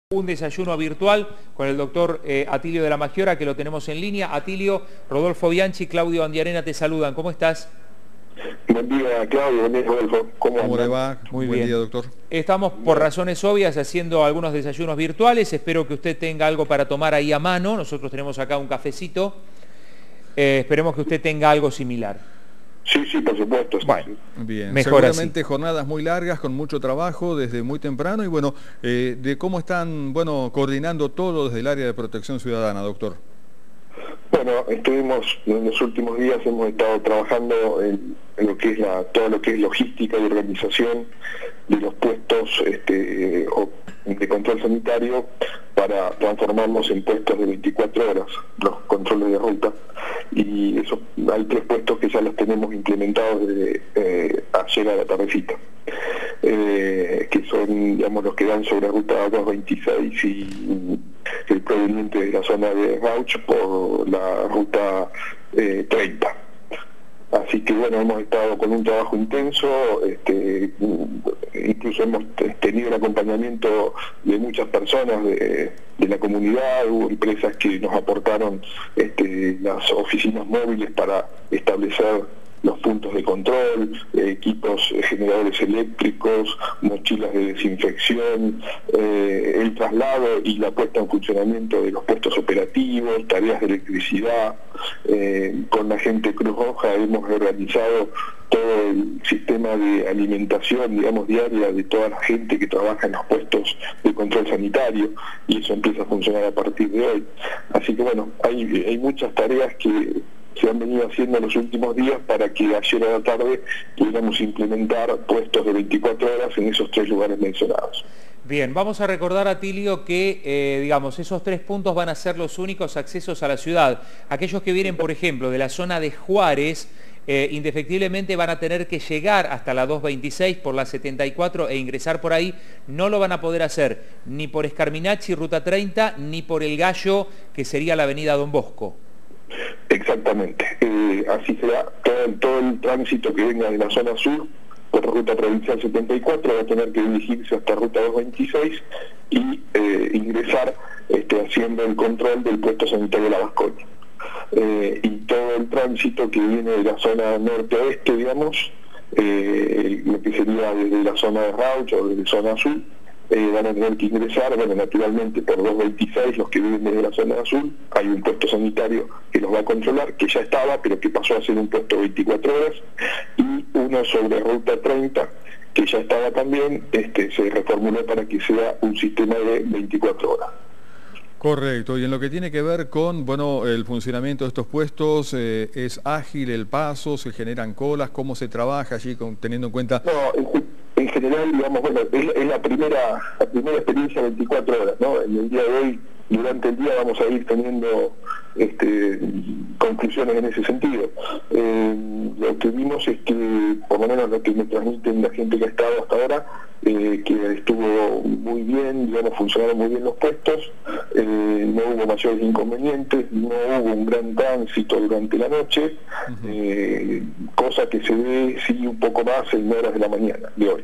Un desayuno virtual con el doctor Atilio de la Maggiora, que lo tenemos en línea. Atilio, Rodolfo Bianchi, Claudio Andiarena te saludan. ¿Cómo estás? Buen día, Claudio. Buen día, Rodolfo. ¿Cómo le va? Muy Buen bien. día, doctor. Estamos por razones obvias haciendo algunos desayunos virtuales. Espero que usted tenga algo para tomar ahí a mano. Nosotros tenemos acá un cafecito. Esperemos que usted tenga algo similar. Sí, por supuesto. Bueno, bien. Mejor seguramente así. Jornadas muy largas, con mucho trabajo desde muy temprano y bueno, de cómo están, coordinando todo desde el área de protección ciudadana, doctor. Bueno, estuvimos en los últimos días, hemos estado trabajando en lo que es todo lo que es logística y organización de los puestos de control sanitario para transformarlos en puestos de 24 horas, los controles de ruta. Y eso, hay 3 puestos que ya los tenemos implementados desde ayer a la tardecita, que son, digamos, los que dan sobre ruta 226 y el proveniente de la zona de Rauch por la ruta 30. Así que bueno, hemos estado con un trabajo intenso, incluso hemos tenido el acompañamiento de muchas personas de la comunidad. Hubo empresas que nos aportaron las oficinas móviles para establecer los puntos de control, equipos generadores eléctricos, mochilas de desinfección, el traslado y la puesta en funcionamiento de los puestos operativos, tareas de electricidad. Con la gente Cruz Roja hemos organizado todo el sistema de alimentación, digamos, diaria de toda la gente que trabaja en los puestos de control sanitario, y eso empieza a funcionar a partir de hoy. Así que bueno, hay muchas tareas que se han venido haciendo en los últimos días para que ayer a la tarde pudiéramos implementar puestos de 24 horas en esos 3 lugares mencionados. Bien, vamos a recordar, Atilio, que esos 3 puntos van a ser los únicos accesos a la ciudad. Aquellos que vienen, por ejemplo, de la zona de Juárez, indefectiblemente van a tener que llegar hasta la 226 por la 74 e ingresar por ahí. No lo van a poder hacer ni por Escarminachi, ruta 30, ni por El Gallo, que sería la avenida Don Bosco. Exactamente, así será. Todo el tránsito que venga de la zona sur por ruta provincial 74 va a tener que dirigirse hasta ruta 226 y ingresar haciendo el control del puesto sanitario de la Vasconia. Y todo el tránsito que viene de la zona norte-oeste, digamos, lo que sería desde la zona de Rauch o desde la zona azul, van a tener que ingresar, bueno, naturalmente por 226, los que viven desde la zona azul, hay un puesto sanitario que los va a controlar, que ya estaba, pero que pasó a ser un puesto de 24 horas, y uno sobre ruta 30, que ya estaba también, se reformuló para que sea un sistema de 24 horas. Correcto, y en lo que tiene que ver con, el funcionamiento de estos puestos, ¿es ágil el paso? ¿Se generan colas? ¿Cómo se trabaja allí teniendo en cuenta...? No, en general, digamos, bueno, es la primera experiencia 24 horas, ¿no? En el día de hoy, durante el día vamos a ir teniendo conclusiones en ese sentido. Lo que vimos es que, por lo menos lo que me transmiten la gente que ha estado hasta ahora, que estuvo muy bien, digamos, funcionaron muy bien los puestos, no hubo mayores inconvenientes, no hubo un gran tránsito durante la noche, cosa que se ve sí un poco más en horas de la mañana de hoy.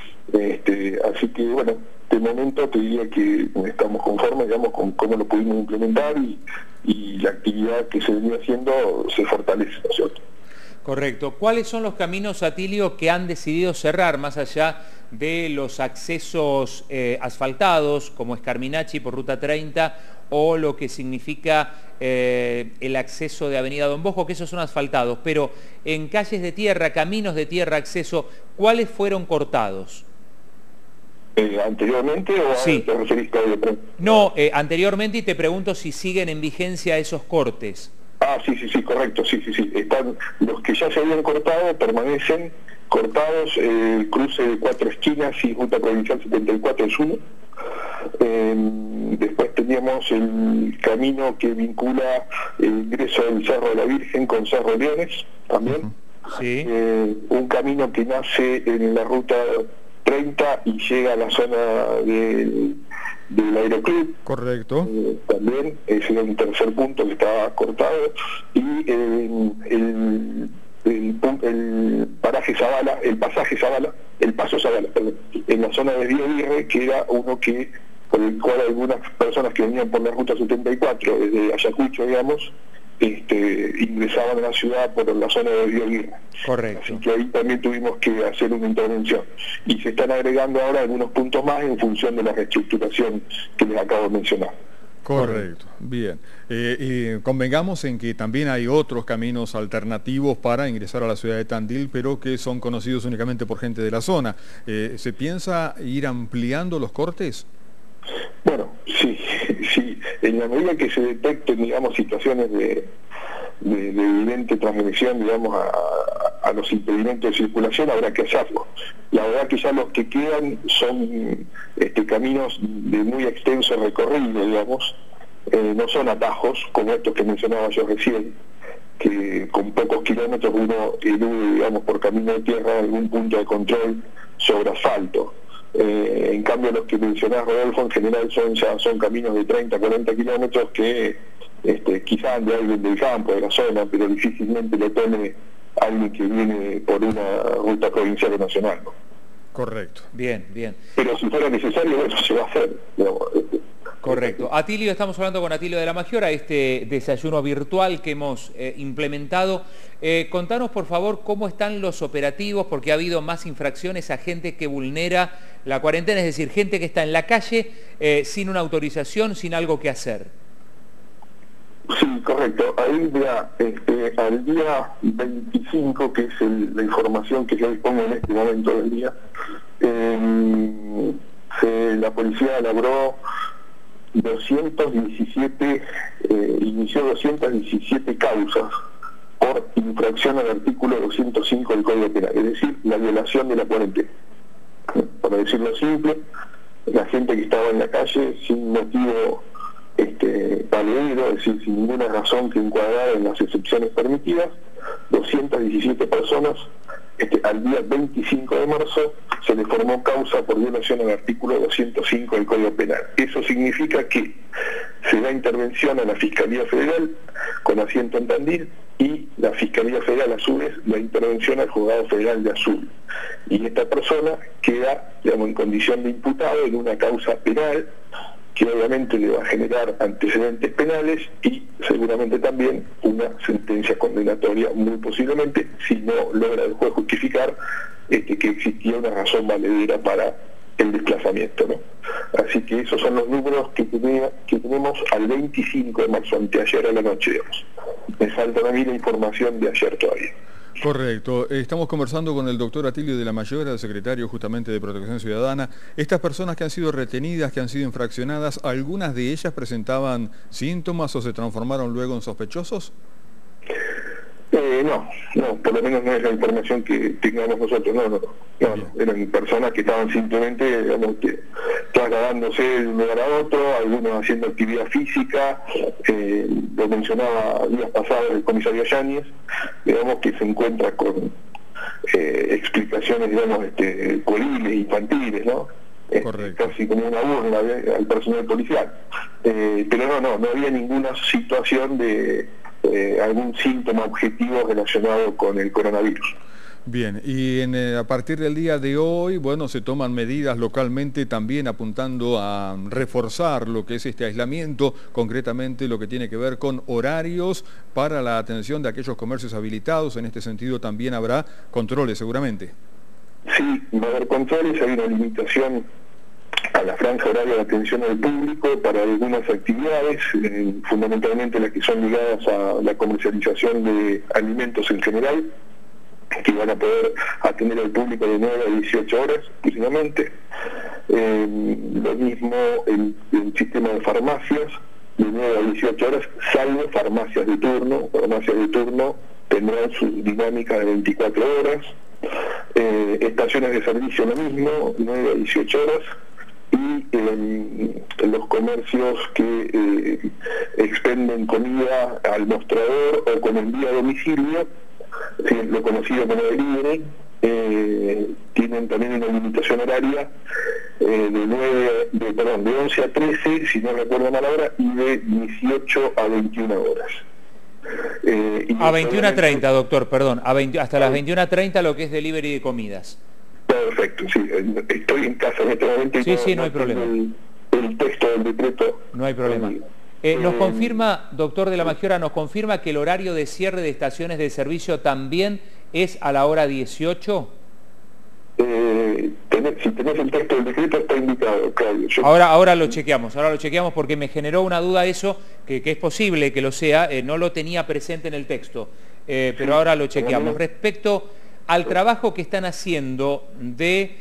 Así que bueno, de momento te diría que estamos conformes, digamos, con cómo lo pudimos implementar y la actividad que se venía haciendo se fortalece, ¿no es cierto? Correcto. ¿Cuáles son los caminos, Atilio, que han decidido cerrar, más allá de los accesos asfaltados, como Escarminachi por ruta 30, o lo que significa el acceso de avenida Don Bosco, que esos son asfaltados, pero en calles de tierra, caminos de tierra, acceso, ¿cuáles fueron cortados? ¿Anteriormente o sí. te referiste a otro? No, anteriormente, y te pregunto si siguen en vigencia esos cortes. Sí, correcto, sí. Están, los que ya se habían cortado permanecen cortados, el cruce de 4 esquinas y ruta provincial 74 es uno. Después teníamos el camino que vincula el ingreso del Cerro de la Virgen con Cerro Leones, también. Sí. Un camino que nace en la ruta 30 y llega a la zona del Aeroclub. Correcto. También ese era un tercer punto que estaba cortado, y el paraje Zavala, el pasaje Zavala, el paso Zavala, perdón, en la zona de Río Aguirre, que era uno que por el cual algunas personas que venían por la ruta 74 desde Ayacucho, digamos, ingresaban a la ciudad por la zona de Biobío. Correcto. Así que ahí también tuvimos que hacer una intervención. Y se están agregando ahora algunos puntos más en función de la reestructuración que les acabo de mencionar. Correcto, bien. Y convengamos en que también hay otros caminos alternativos para ingresar a la ciudad de Tandil, pero que son conocidos únicamente por gente de la zona. ¿Se piensa ir ampliando los cortes? Bueno, sí, en la medida que se detecten, digamos, situaciones de evidente transgresión, digamos, a los impedimentos de circulación, habrá que hacerlo. La verdad que ya los que quedan son caminos de muy extenso recorrido, digamos, no son atajos como estos que mencionaba yo recién, que con pocos kilómetros uno elude, digamos, por camino de tierra algún punto de control sobre asfalto. En cambio los que mencionás, Rodolfo, en general son caminos de 30, 40 kilómetros que quizás de alguien del campo, de la zona, pero difícilmente lo tome alguien que viene por una ruta provincial o nacional, ¿no? Correcto. Bien, bien. Pero si fuera necesario, bueno, se va a hacer, digamos. Correcto. Atilio, estamos hablando con Atilio de la Magiora, este desayuno virtual que hemos implementado. Contanos, por favor, cómo están los operativos, porque ha habido más infracciones a gente que vulnera la cuarentena, es decir, gente que está en la calle sin una autorización, sin algo que hacer. Sí, correcto. Ahí ya, al día 25, que es la información que yo dispongo en este momento del día, la policía elaboró inició 217 causas por infracción al artículo 205 del Código Penal, es decir, la violación de la cuarentena. Para decirlo simple, la gente que estaba en la calle sin motivo valedero, es decir, sin ninguna razón que encuadrara en las excepciones permitidas, 217 personas, al día 25 de marzo se le formó causa por violación al artículo 205 del Código Penal. Eso significa que se da intervención a la Fiscalía Federal con asiento en Tandil y la Fiscalía Federal a su vez da intervención al Juzgado Federal de Azul. Y esta persona queda, digamos, en condición de imputado en una causa penal que obviamente le va a generar antecedentes penales y seguramente también una sentencia condenatoria, muy posiblemente, si no logra el juez justificar que existía una razón valedera para el desplazamiento, ¿no? Así que esos son los números que tenemos al 25 de marzo, anteayer a la noche, digamos. Me falta a mí la información de ayer todavía. Correcto. Estamos conversando con el doctor Atilio de la Magiora, el secretario justamente de Protección Ciudadana. Estas personas que han sido retenidas, que han sido infraccionadas, ¿algunas de ellas presentaban síntomas o se transformaron luego en sospechosos? No, por lo menos no es la información que tengamos nosotros, no, eran personas que estaban simplemente, digamos, trasladándose de un lugar a otro, algunos haciendo actividad física, lo mencionaba días pasados el comisario Yáñez, digamos que se encuentra con explicaciones, digamos, pueriles, infantiles, ¿no? Casi como una burla al personal policial, pero no había ninguna situación de algún síntoma objetivo relacionado con el coronavirus. Bien, y a partir del día de hoy, bueno, se toman medidas localmente también apuntando a reforzar lo que es este aislamiento, concretamente lo que tiene que ver con horarios para la atención de aquellos comercios habilitados. En este sentido también habrá controles seguramente. Sí, va a haber controles, hay una limitación a la franja horaria de atención al público para algunas actividades, fundamentalmente las que son ligadas a la comercialización de alimentos en general, que van a poder atender al público de 9 a 18 horas exclusivamente. Lo mismo el sistema de farmacias, de 9 a 18 horas, salvo farmacias de turno. Farmacias de turno tendrán su dinámica de 24 horas. Estaciones de servicio lo mismo, 9 a 18 horas. Y los comercios que expenden comida al mostrador o con envío a domicilio, lo conocido como delivery, tienen también una limitación horaria de 11 a 13, si no recuerdo mal ahora, y de 18 a 21 horas. A 21 a 30, doctor, perdón, hasta las 21 a 30 lo que es delivery de comidas. Perfecto, sí, estoy en casa en este momento. Sí, no hay problema. el texto del decreto. No hay problema. Nos confirma, doctor de la Maggiora, nos confirma que el horario de cierre de estaciones de servicio también es a la hora 18. Si tenés el texto del decreto está indicado, Claudio. Ahora lo chequeamos porque me generó una duda eso, que es posible que lo sea, no lo tenía presente en el texto, pero ahora lo chequeamos. Respecto al trabajo que están haciendo de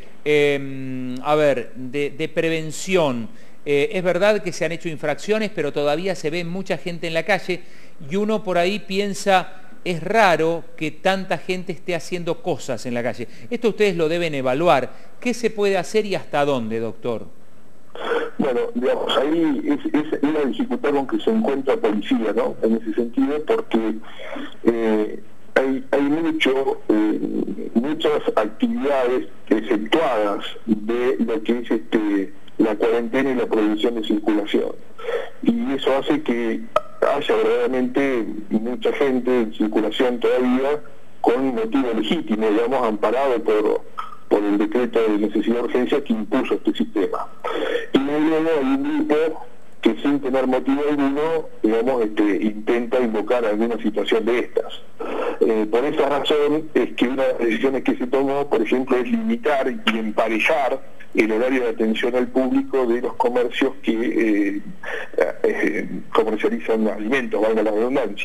prevención, es verdad que se han hecho infracciones, pero todavía se ve mucha gente en la calle y uno por ahí piensa, es raro que tanta gente esté haciendo cosas en la calle. Esto ustedes lo deben evaluar. ¿Qué se puede hacer y hasta dónde, doctor? Bueno, digamos, ahí es una dificultad con que se encuentra policía, ¿no? En ese sentido, porque hay muchas actividades efectuadas de lo que es la cuarentena y la prohibición de circulación. Y eso hace que haya verdaderamente mucha gente en circulación todavía con motivo legítimo, digamos, amparado por el decreto de necesidad de urgencia que impuso este sistema. Y luego hay un grupo que sin tener motivo alguno, digamos, intenta invocar alguna situación de estas. Por esa razón es que una de las decisiones que se tomó, por ejemplo, es limitar y emparejar el horario de atención al público de los comercios que comercializan alimentos, valga la redundancia.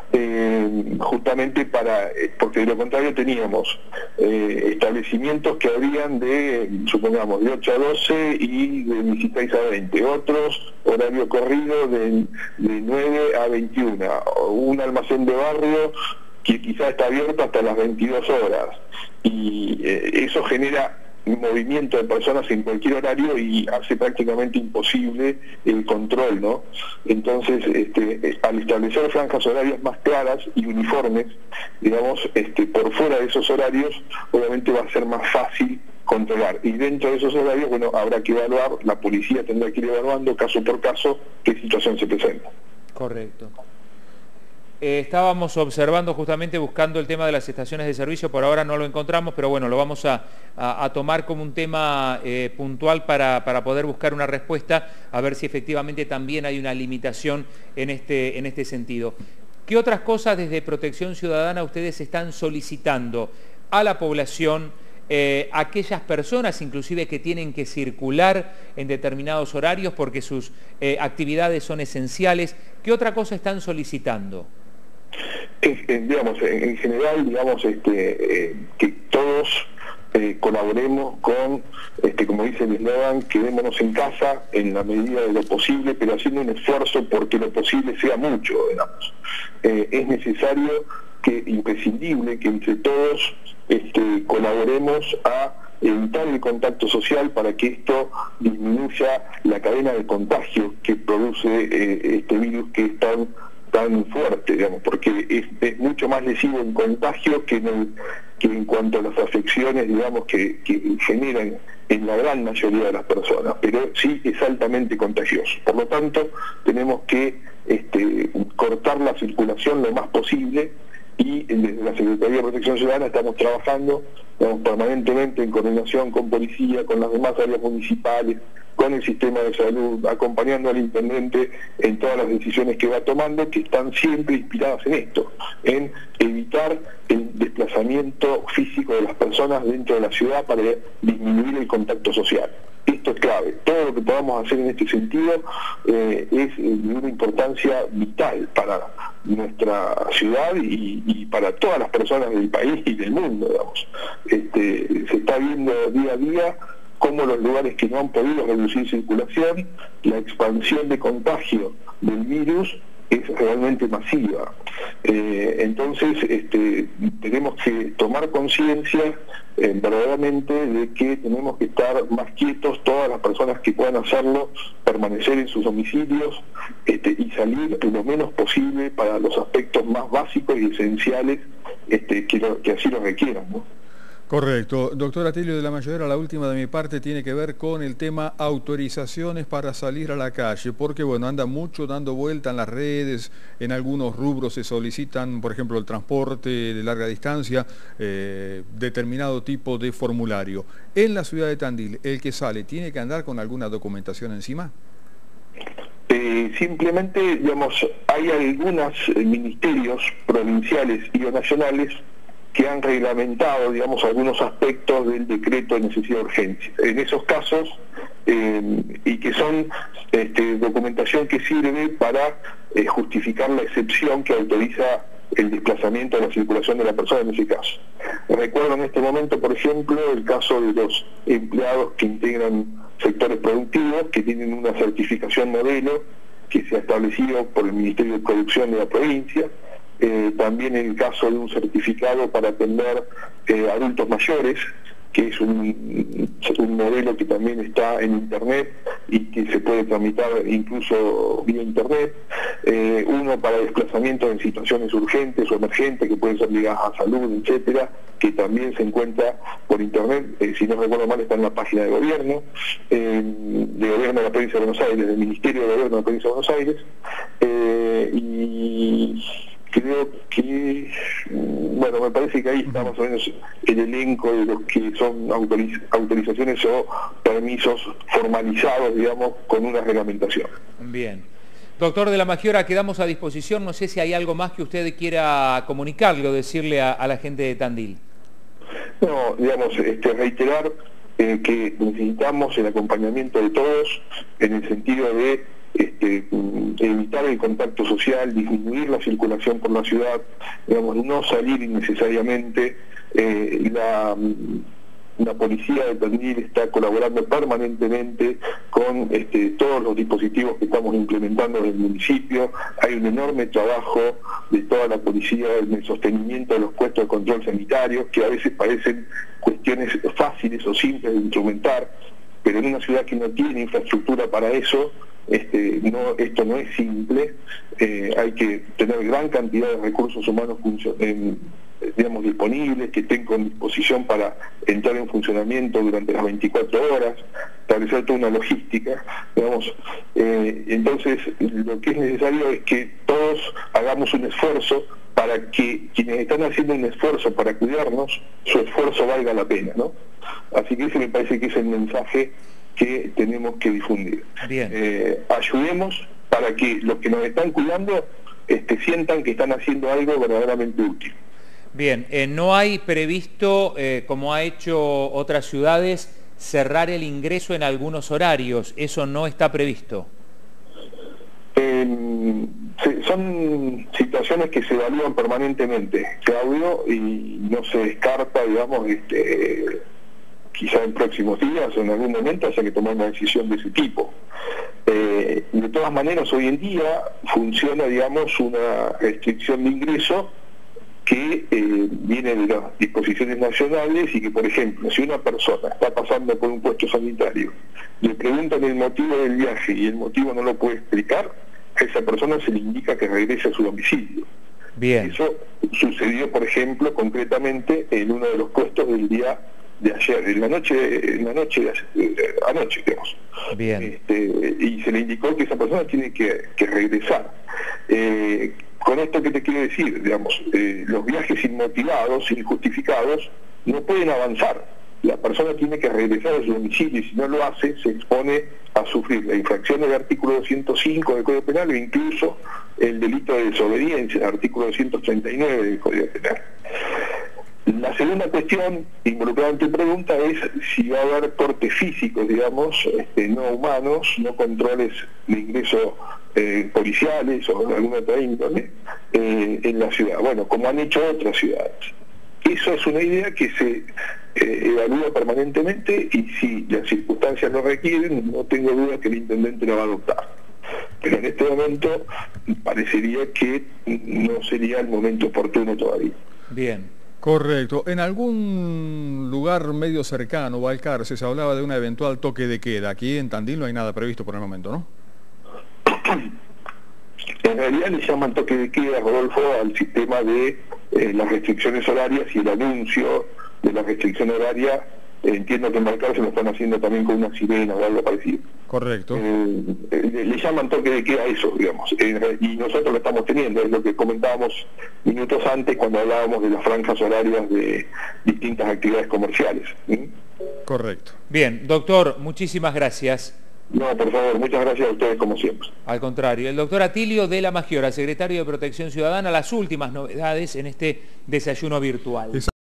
Justamente porque de lo contrario teníamos establecimientos que habrían supongamos, de 8 a 12 y de 16 a 20, otros horario corrido de 9 a 21, un almacén de barrio que quizás está abierto hasta las 22 horas, y eso genera un movimiento de personas en cualquier horario y hace prácticamente imposible el control, ¿no? Entonces, al establecer franjas horarias más claras y uniformes, digamos, por fuera de esos horarios, obviamente va a ser más fácil controlar. Y dentro de esos horarios, bueno, habrá que evaluar, la policía tendrá que ir evaluando caso por caso qué situación se presenta. Correcto. Estábamos observando justamente, buscando el tema de las estaciones de servicio, por ahora no lo encontramos, pero bueno, lo vamos a tomar como un tema puntual para poder buscar una respuesta, a ver si efectivamente también hay una limitación en este sentido. ¿Qué otras cosas desde Protección Ciudadana ustedes están solicitando a la población, aquellas personas inclusive que tienen que circular en determinados horarios porque sus actividades son esenciales? ¿Qué otra cosa están solicitando? Digamos, en general, digamos, que todos colaboremos con, como dice el eslogan, quedémonos en casa en la medida de lo posible, pero haciendo un esfuerzo porque lo posible sea mucho, digamos. Es necesario, imprescindible, que entre todos colaboremos a evitar el contacto social para que esto disminuya la cadena de contagio que produce este virus que es tan fuerte, digamos, porque es mucho más lesivo en contagio que en cuanto a las afecciones, digamos, que generan en la gran mayoría de las personas, pero sí es altamente contagioso. Por lo tanto, tenemos que cortar la circulación lo más posible, y desde la Secretaría de Protección Ciudadana estamos trabajando permanentemente en coordinación con policía, con las demás áreas municipales, con el sistema de salud, acompañando al intendente en todas las decisiones que va tomando, que están siempre inspiradas en esto, en evitar el desplazamiento físico de las personas dentro de la ciudad para disminuir el contacto social. Esto es clave. Todo lo que podamos hacer en este sentido es de una importancia vital para nuestra ciudad y para todas las personas del país y del mundo, digamos. Se está viendo día a día cómo los lugares que no han podido reducir circulación, la expansión de contagio del virus es realmente masiva. Entonces tenemos que tomar conciencia verdaderamente de que tenemos que estar más quietos, todas las personas que puedan hacerlo, permanecer en sus domicilios y salir lo menos posible para los aspectos más básicos y esenciales que así lo requieran, ¿no? Correcto. Doctor Atilio de la Mayadera, la última de mi parte tiene que ver con el tema autorizaciones para salir a la calle, porque bueno, anda mucho dando vuelta en las redes, en algunos rubros se solicitan, por ejemplo, el transporte de larga distancia, determinado tipo de formulario. En la ciudad de Tandil, el que sale, ¿tiene que andar con alguna documentación encima? Simplemente, digamos, hay algunos ministerios provinciales y o nacionales que han reglamentado, digamos, algunos aspectos del decreto de necesidad de urgencia. En esos casos, y que son documentación que sirve para justificar la excepción que autoriza el desplazamiento de la circulación de la persona en ese caso. Recuerdo en este momento, por ejemplo, el caso de los empleados que integran sectores productivos, que tienen una certificación modelo que se ha establecido por el Ministerio de Producción de la provincia. También el caso de un certificado para atender adultos mayores, que es un modelo que también está en internet y que se puede tramitar incluso vía internet. Uno para desplazamiento en situaciones urgentes o emergentes que pueden ser ligadas a salud, etcétera, que también se encuentra por internet. Si no recuerdo mal, está en la página de gobierno de la provincia de Buenos Aires, del Ministerio de Gobierno de la provincia de Buenos Aires. Y creo que, bueno, me parece que ahí está más o menos el elenco de los que son autorizaciones o permisos formalizados, digamos, con una reglamentación. Bien. Doctor de la Maggiora, quedamos a disposición. No sé si hay algo más que usted quiera comunicarle o decirle a la gente de Tandil. No, digamos, reiterar que necesitamos el acompañamiento de todos en el sentido de evitar el contacto social, disminuir la circulación por la ciudad, digamos, no salir innecesariamente. La policía de Tandil está colaborando permanentemente con todos los dispositivos que estamos implementando en el municipio. Hay un enorme trabajo de toda la policía en el sostenimiento de los puestos de control sanitario, que a veces parecen cuestiones fáciles o simples de instrumentar, pero en una ciudad que no tiene infraestructura para eso, esto no es simple. Hay que tener gran cantidad de recursos humanos digamos, disponibles, que estén con disposición para entrar en funcionamiento durante las 24 horas, establecer toda una logística, digamos. Entonces, lo que es necesario es que todos hagamos un esfuerzo para que quienes están haciendo un esfuerzo para cuidarnos, su esfuerzo valga la pena, ¿no? Así que ese me parece que es el mensaje que tenemos que difundir. Bien. Ayudemos para que los que nos están cuidando sientan que están haciendo algo verdaderamente útil. Bien, no hay previsto, como ha hecho otras ciudades, cerrar el ingreso en algunos horarios. ¿Eso no está previsto? Son situaciones que se evalúan permanentemente, Claudio, y no se descarta, digamos, quizá en próximos días o en algún momento haya que tomar una decisión de ese tipo. De todas maneras, hoy en día funciona, digamos, una restricción de ingreso que viene de las disposiciones nacionales y que, por ejemplo, si una persona está pasando por un puesto sanitario, le preguntan el motivo del viaje y el motivo no lo puede explicar, a esa persona se le indica que regrese a su domicilio. Bien. Eso sucedió, por ejemplo, concretamente en uno de los puestos del día de ayer, anoche, digamos. Bien. Y se le indicó que esa persona tiene que regresar. Con esto, ¿qué te quiero decir? Digamos, los viajes inmotivados, injustificados, no pueden avanzar. La persona tiene que regresar a su domicilio y si no lo hace, se expone a sufrir la infracción del artículo 205 del Código Penal e incluso el delito de desobediencia, el artículo 239 del Código Penal. La segunda cuestión involucrada en tu pregunta es si va a haber cortes físicos, digamos, no humanos, no controles de ingreso policiales o de alguna otra índole en la ciudad. Bueno, como han hecho otras ciudades. Eso es una idea que se evalúa permanentemente y si las circunstancias lo requieren, no tengo duda que el intendente lo va a adoptar. Pero en este momento parecería que no sería el momento oportuno todavía. Bien. Correcto. En algún lugar medio cercano, Balcarce, se hablaba de un eventual toque de queda. Aquí en Tandil no hay nada previsto por el momento, ¿no? En realidad le llaman toque de queda, Rodolfo, al sistema de las restricciones horarias y el anuncio la restricción horaria, entiendo que en Balcarce lo están haciendo también con una sirena o algo parecido. Correcto. Le llaman toque de queda a eso, digamos, y nosotros lo estamos teniendo, es lo que comentábamos minutos antes cuando hablábamos de las franjas horarias de distintas actividades comerciales. Correcto. Bien, doctor, muchísimas gracias. No, por favor, muchas gracias a ustedes como siempre. Al contrario, el doctor Atilio de la Maggiora, secretario de Protección Ciudadana, las últimas novedades en este desayuno virtual.